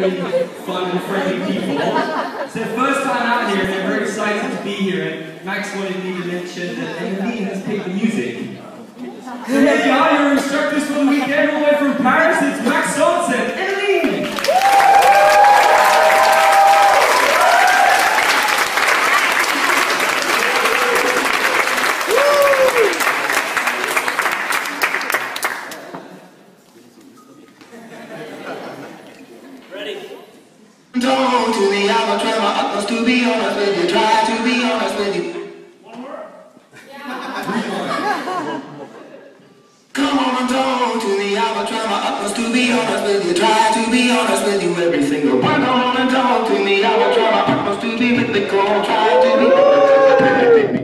really fun and friendly people. It's their first time out here and they're very excited to be here. And Max wanted me to mention that Emily has picked the music. So here you are, your instructors for the weekend, all the way from Paris. It's Max Johnson. Emily! Don't to me, I will try my utmost to be honest with you. Try to be honest with you. One more? Come on, don't to me, I will try my utmost to be honest with you. Try to be honest with you, every single one. Come on and talk to me, I will try my utmost to be mythical. Try to be